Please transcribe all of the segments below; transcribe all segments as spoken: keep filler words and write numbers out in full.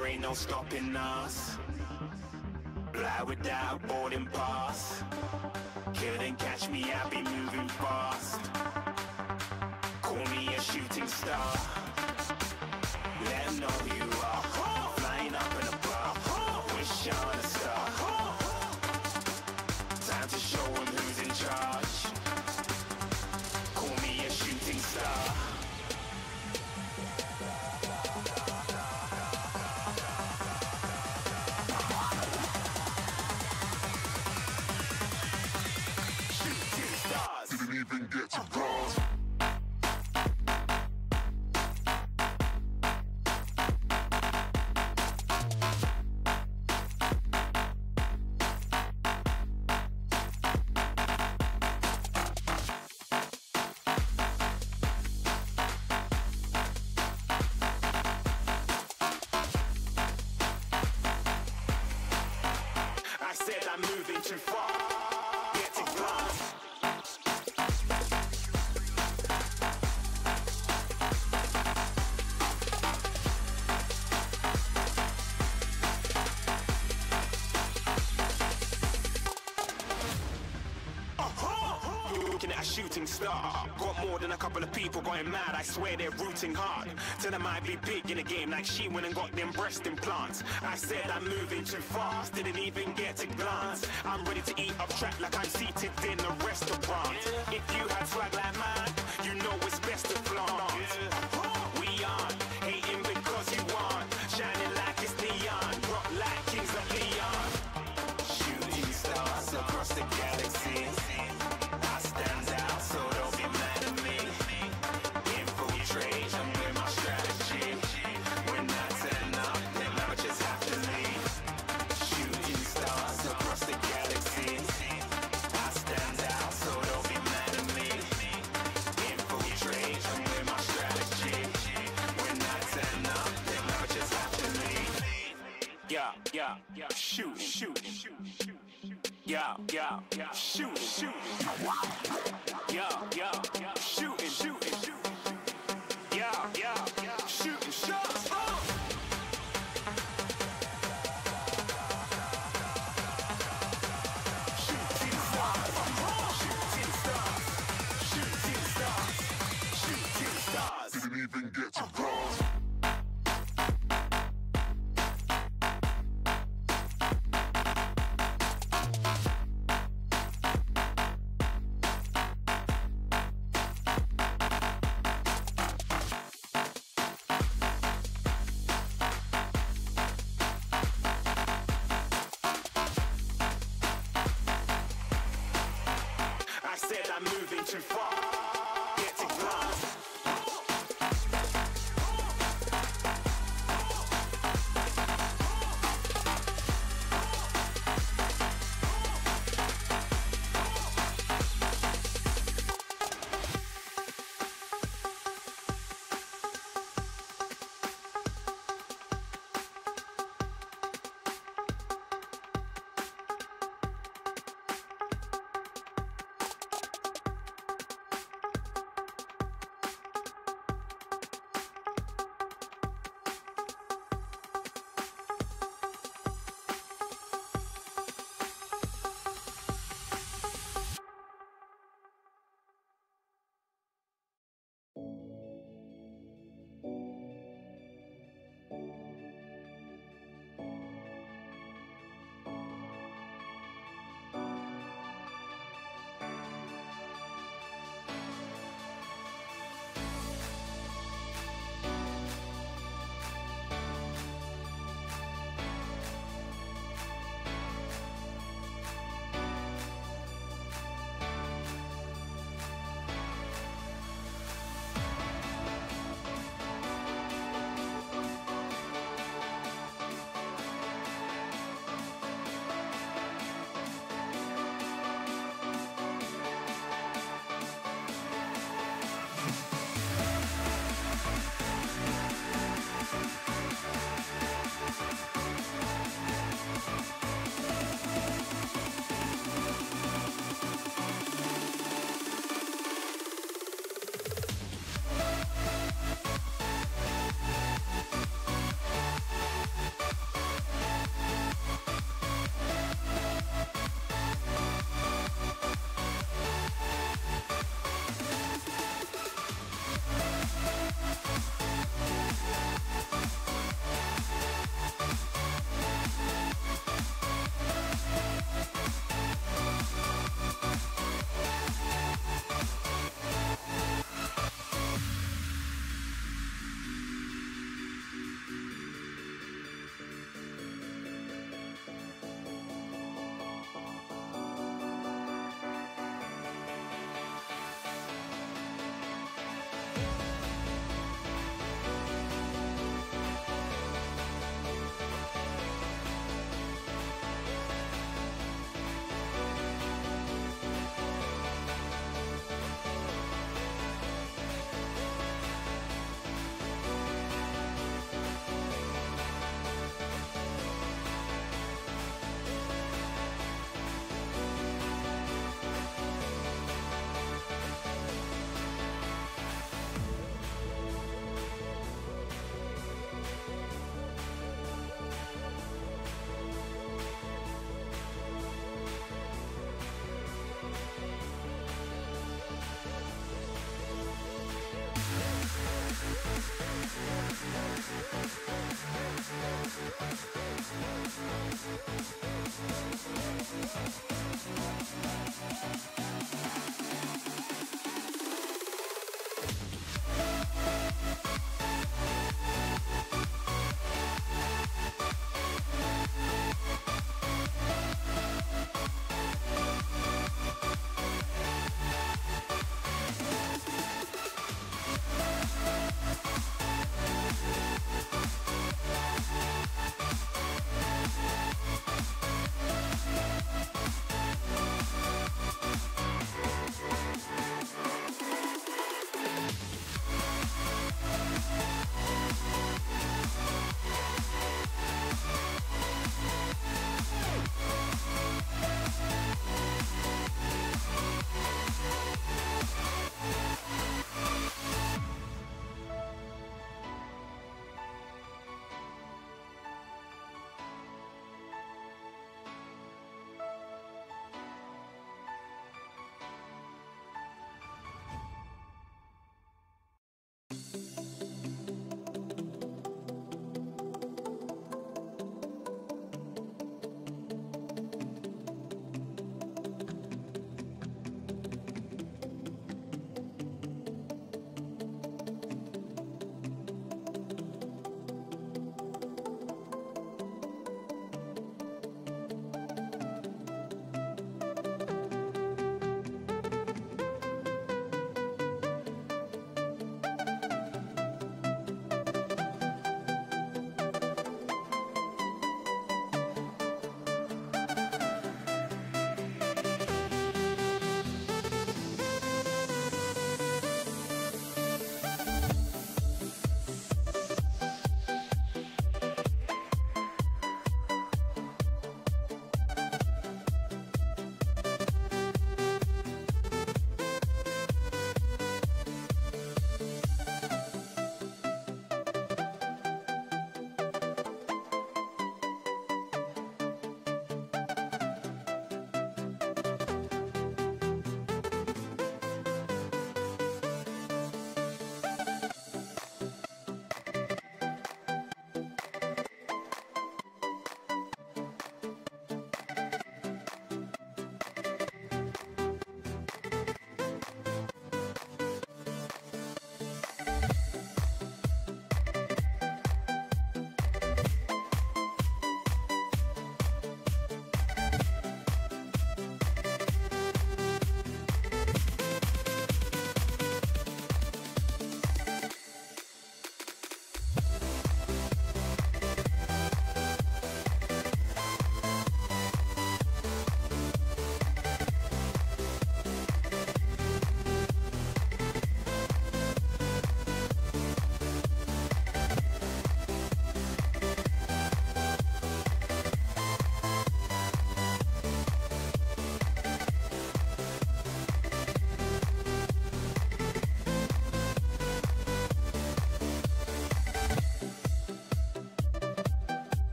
there ain't no stopping us. Fly without boarding pass. Couldn't catch me, I be moving fast. Call me a shooting star. Let 'em know who you are. Flying up in a bar. Wish on a star. Time to show 'em who's in charge. Call me a shooting star. Didn't even get to bronze. I said I'm moving too far. Get to glance. Looking at a shooting star. Got more than a couple of people going mad. I swear they're rooting hard. Tell them I'd be big in the game like she went and got them breast implants. I said I'm moving too fast. Didn't even get to glance. I'm ready to eat up track like I'm seated in a restaurant. If you had swag like mine, you know it's best to flaunt. We aren't hating because you aren't. Shining like it's neon. Rock like kings of Leon. Shooting stars across the galaxy. I stand out, so don't be mad at me. Infiltrate, I'm with my strategy. When I turn up, them amateurs have to leave. Shooting stars across the galaxy. I stand out, so don't be mad at me. Infiltrate, I'm with my strategy. When I turn up, them amateurs have to leave. Yeah, yeah, yeah, shoot, shoot, shoot, shoot. Yeah, yeah, yeah, shooting, shooting. Yeah, yeah, yeah, shooting, shooting, shooting. Yeah, yeah, yeah, shooting shots. Oh! Shooting stars, shooting stars, shooting stars, shooting stars. Didn't even get to bronze. I said I'm moving too far. Get to glance.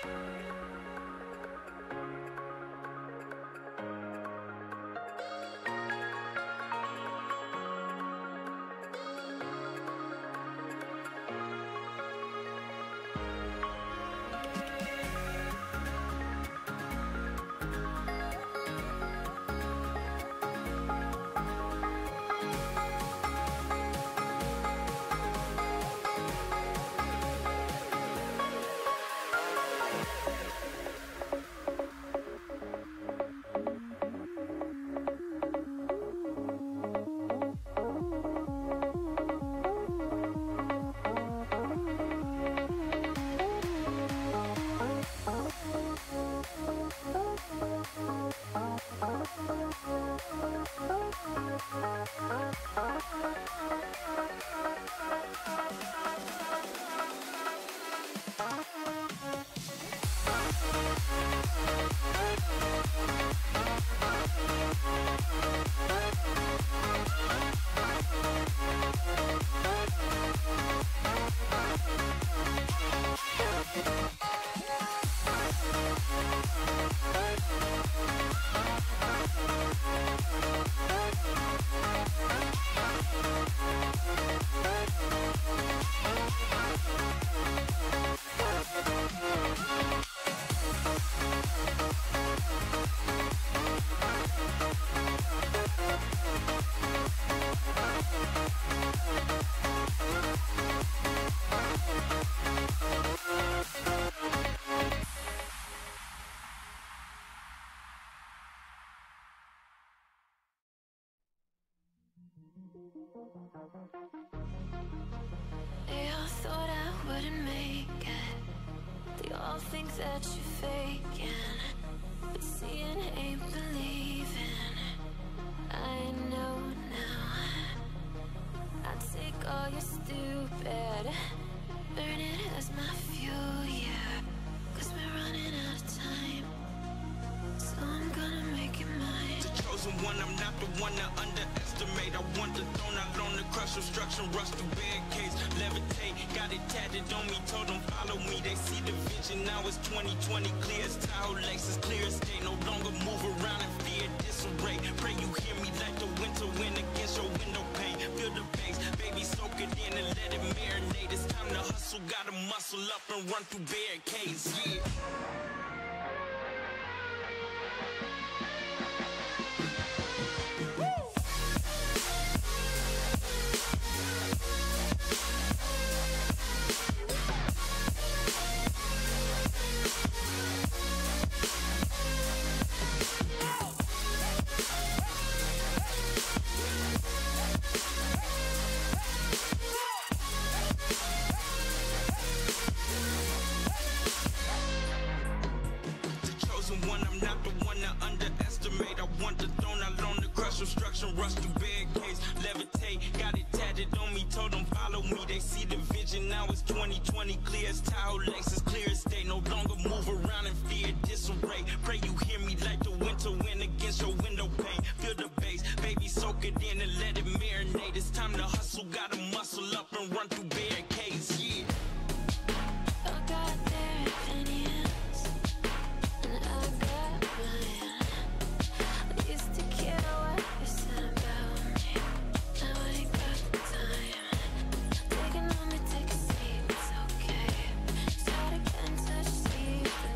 They all thought I wouldn't make it. They all think that you're faking, but seeing ain't believing. I know now. I take all your stupid, burn it as my fuel, yeah. Cause we're running out of time, so I'm gonna make it mine. The chosen one, I'm not the one to underestimate. I want the throne, I loan the crush, obstruction, rush through barricades, levitate, got it tatted on me, told them follow me. They see the vision, now it's twenty twenty, clear as Tahoe, Lexus, clear as day. No longer move around in fear, disarray. Pray you hear me like the winter wind against your window pane. Feel the bass, baby, soak it in and let it marinate. It's time to hustle, gotta muscle up and run through barricades, yeah. Obstruction, rush through barricades, levitate, got it tatted on me, told them follow me. They see the vision, now it's twenty twenty, clear as Tahoe, Lexus, clear as day. No longer move around in fear, disarray. Pray you hear me like the winter wind against your window pane. Feel the bass, baby, soak it in and let it marinate. It's time to hustle, gotta muscle up and run through barricades, yeah. I got their opinions, and I got mine. I used to care what you said about me, now I ain't got the time. Taking on me, take a seat, it's okay. Start again, touch, see,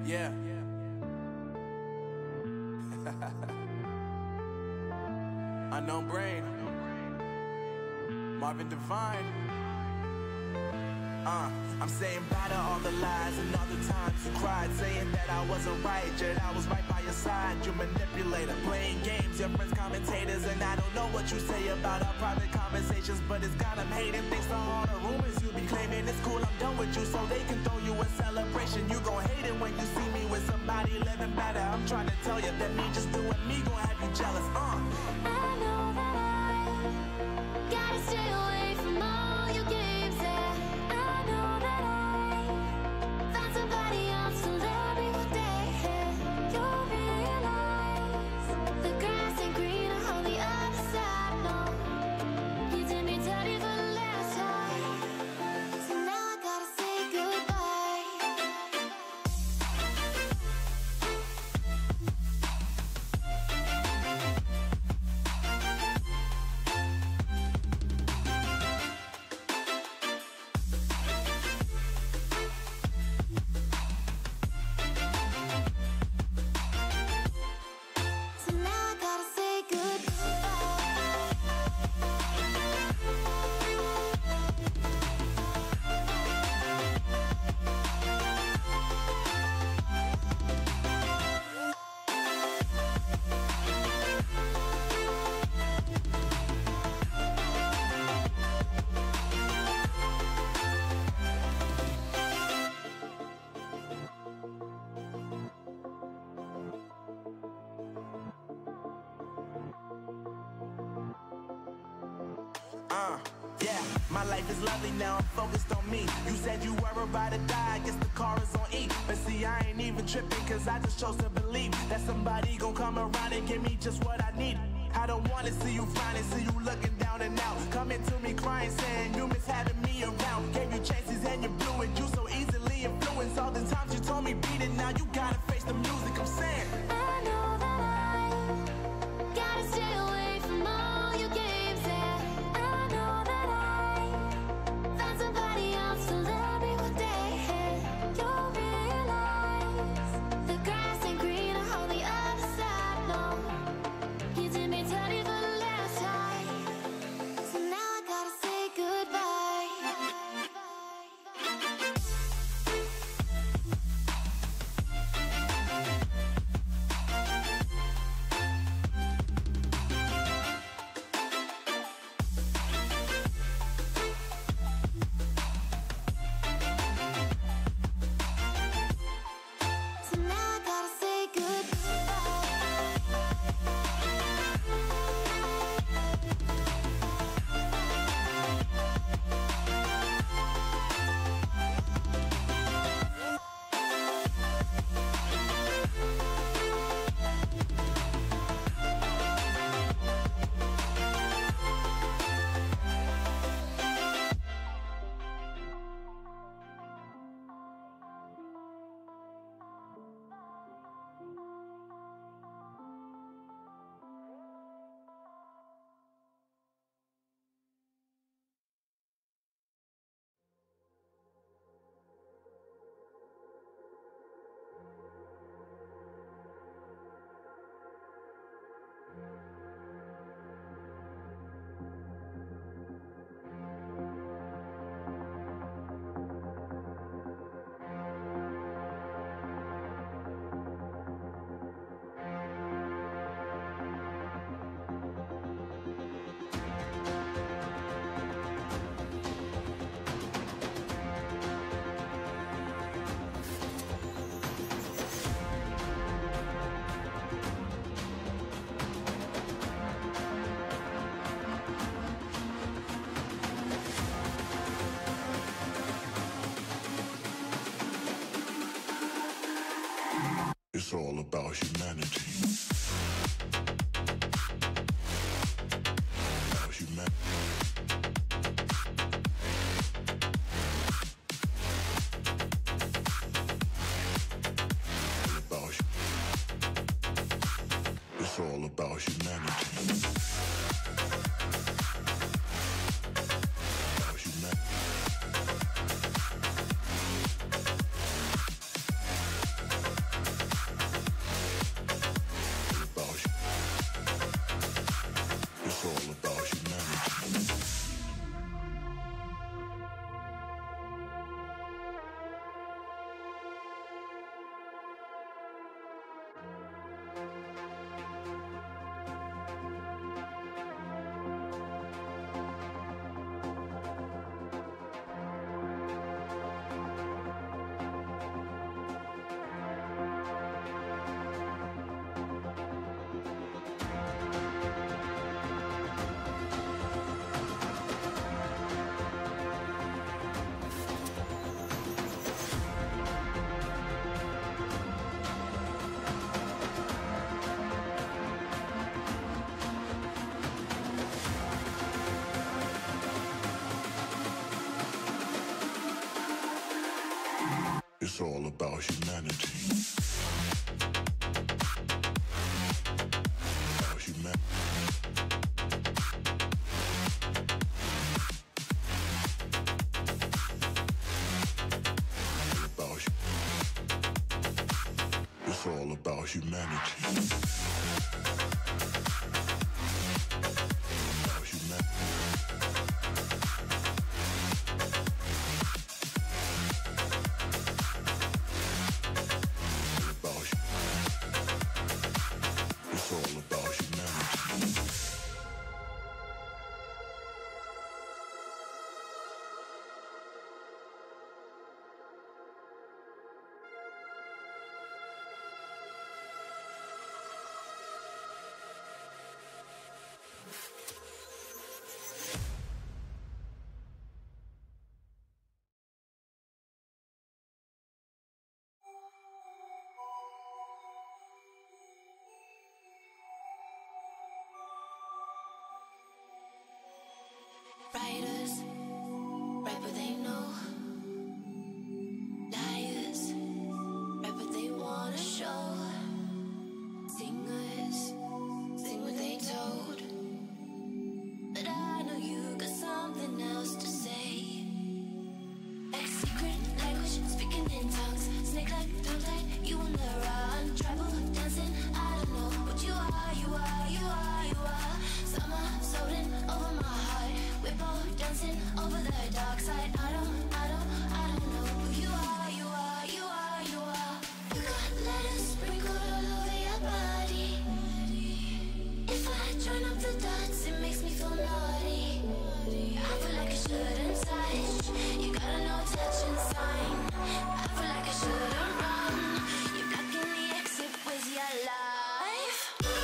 Yeah. Unknown Brain. Marvin Devine. Uh, I'm saying bye to all the lies and all the times you cried, saying that I wasn't right, yet I was right by your side. You manipulator, playing games, your friends commentators, and I don't know what you say about our private conversations, but it's got them hating. Thanks to all the rumors you be claiming, it's cool, I'm done with you, so they can throw you a celebration. You gon' hate it when you see me with somebody living better. I'm trying to tell you that me just doing me gon' have you jealous. Uh. I know that I gotta stay away from all your games, yeah. I know that I found somebody else to love me one day, yeah. You'll realize the grass ain't greener on the other side, no. You did me dirty for the last time, so now I gotta say goodbye. So now I gotta say Uh, yeah, my life is lovely now, I'm focused on me. You said you were about to die, I guess the car is on E. But see, I ain't even tripping, cause I just chose to believe that somebody gon' come around and give me just what I need. I don't wanna see you finding, see you looking down and out, coming to me crying, saying you miss having me around. Gave you chances and you blew it, you so easily influenced. All the times you told me beat it, now you gotta face the music. I'm saying I know that I gotta stay away from all your games, yeah. I know that I found somebody else to love me one day, yeah. You'll realize the grass ain't greener on the other side, no. You did me dirty for the last time, so now I gotta say goodbye. So now I gotta say It's all about humanity. About humanity. About hu- It's all about humanity. About humanity. It's all about humanity. About humanity. It's all about humanity. About humanity. About hu- It's all about humanity. Writers, write what they know. Liars, write what they wanna show. Singers, sing what they told. But I know you got something else to say. A secret language, speaking in tongues. Snake like tongue tied, you on the run. Tribal dancing, I don't know what you are, you are, you are, you are. Summer floating over my heart. We're both dancing over the dark side. I don't, I don't, I don't know who you are, you are, you are, you are. You got letters sprinkled all over your body. If I join up the dots, it makes me feel naughty. I feel like I shouldn't touch. You gotta know touch and sign. I feel like I shouldn't run. You're blocking the exit with your life.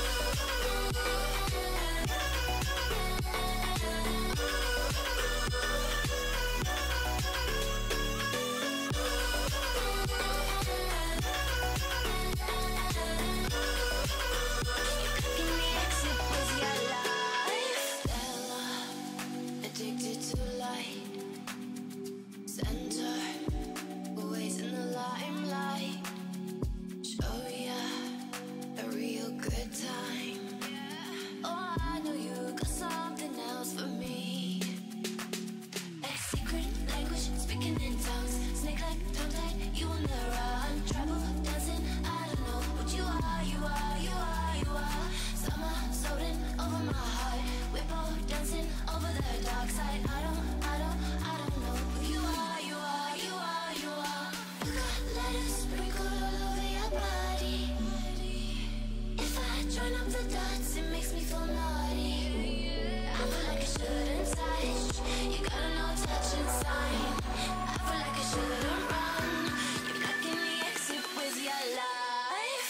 Addicted to light, center, always in the limelight. Show ya a real good time. Oh, I know you got something else for me. A secret language, speaking in tongues. Snake like tongue tied, you on the run. Tribal dancing, I don't know what you are, you are, you are, you are. Summer floating over my heart. We're both dancing over the dark side. I don't, I don't, I don't know who you are, you are, you are, you are. You got letters sprinkled all over your body. If I join up the dots, it makes me feel naughty. I feel like I shouldn't touch. You gotta know touch and sign. I feel like I shouldn't run. You're blocking the exit with your life.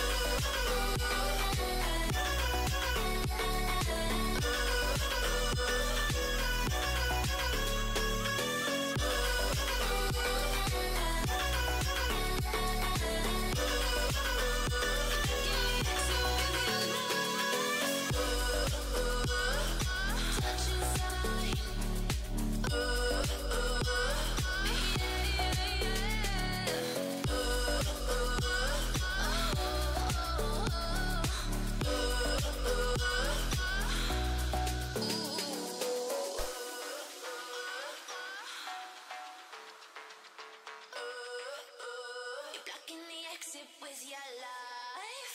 Touch and sign. You're blocking the exit with your life.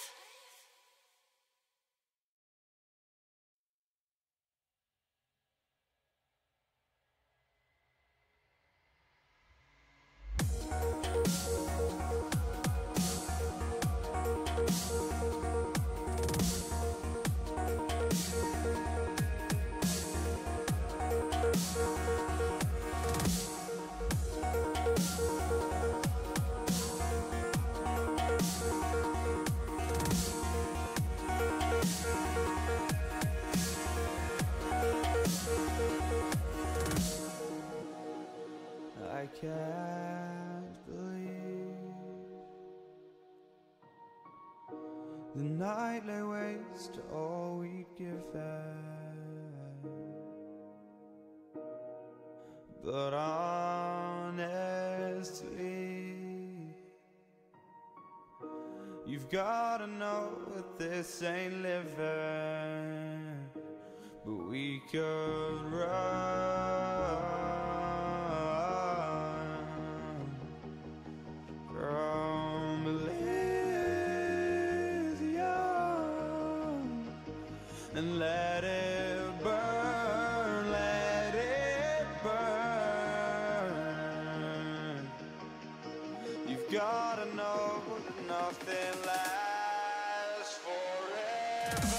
I can't believe the night lay waste to all we'd given. But honestly, You've gotta know that this ain't living, but we could run from Elysium and let it burn, let it burn. You've gotta know that nothing lasts forever.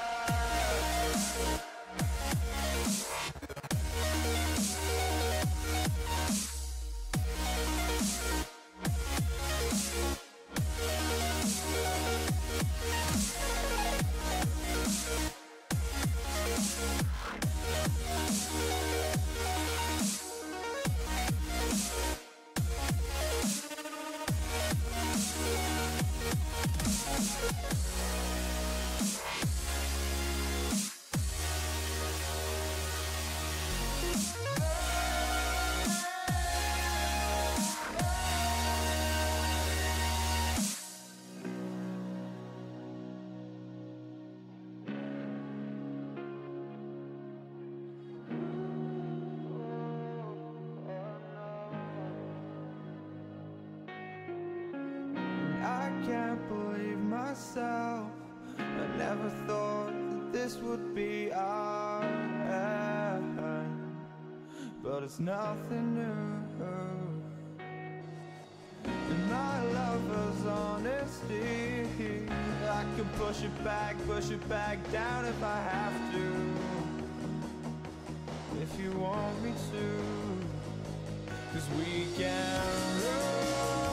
I can't believe myself. I never thought that this would be our end, but it's nothing new. And my lover's honesty, I can push it back, push it back down if I have to, if you want me to, 'cause we can run.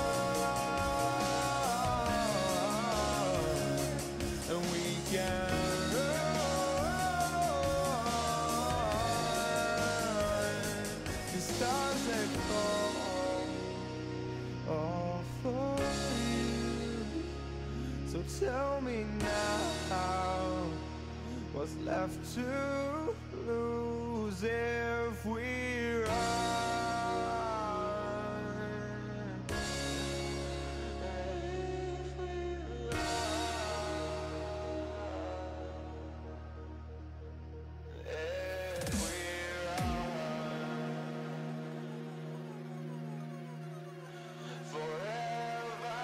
So tell me now, what's left to lose if we run? If we run. If we run. Forever.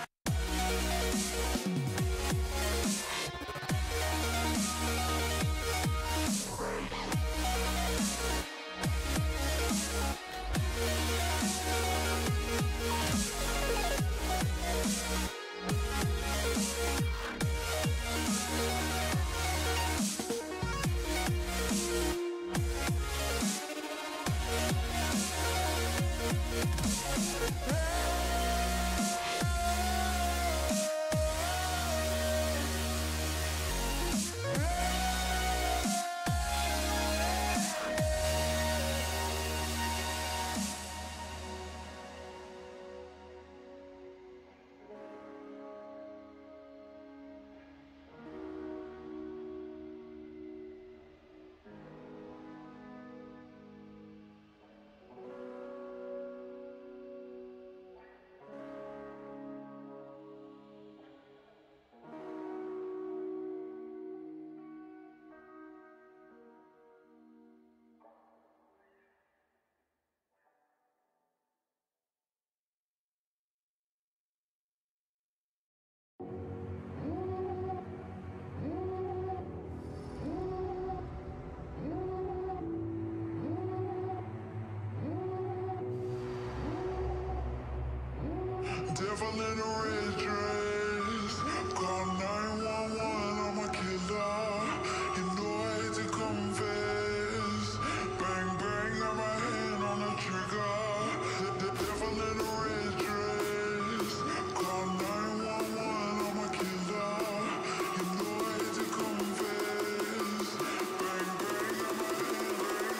Devil in a red dress, call nine one one, I'm a killer. You know I hate to confess. Bang bang, got my hand on the trigger. The, the devil in a red dress, call nine one one, I'm a killer. You know I hate to confess. Bang bang, got my hand,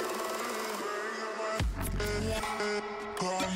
bang, got my hand, bang, got my hand. Call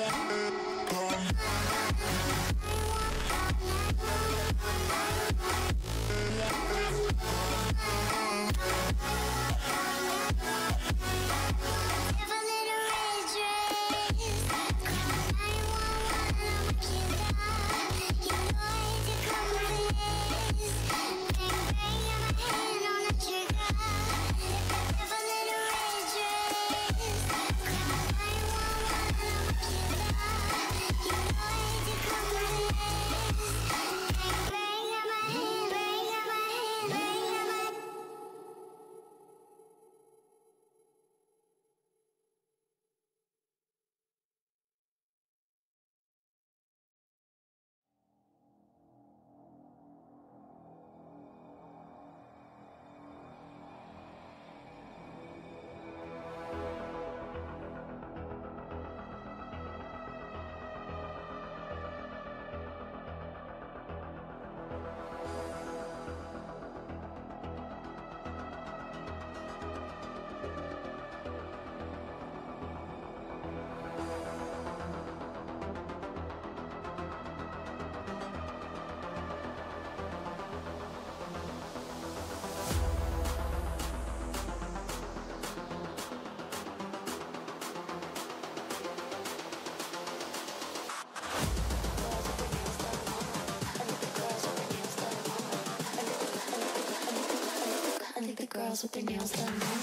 Girls with their nails done now.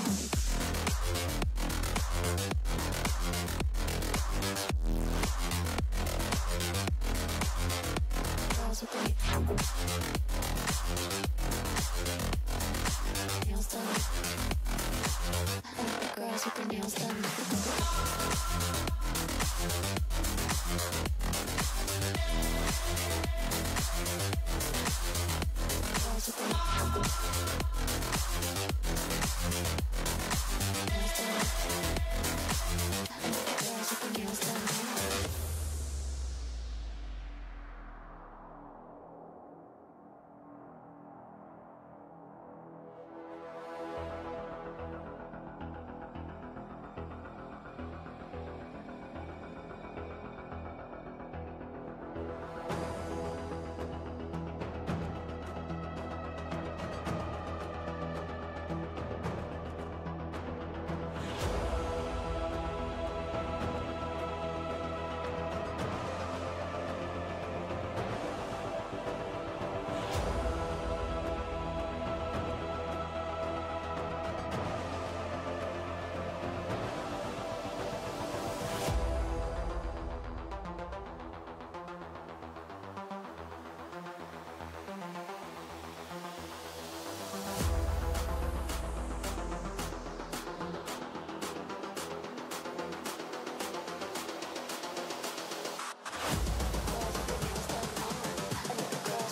Girls with their nails done. I like the girls with their nails done. Girls with their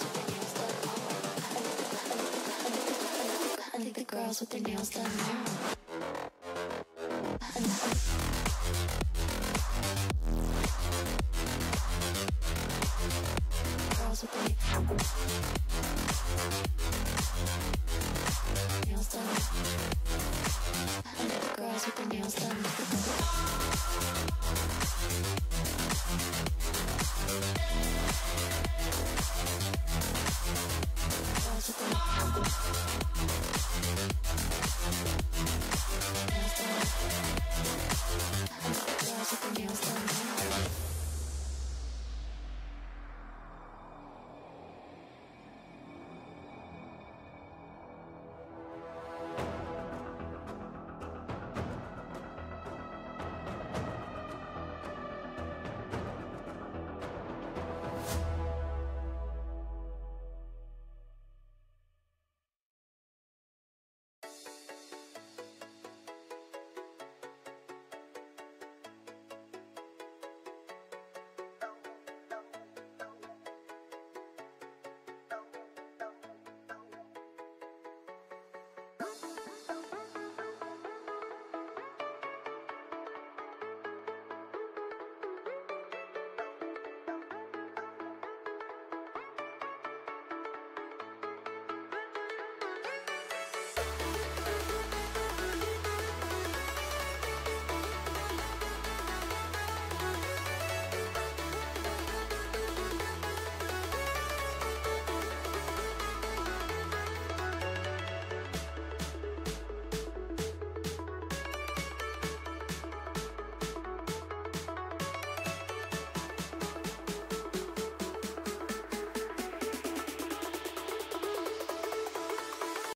girls with their nails done now.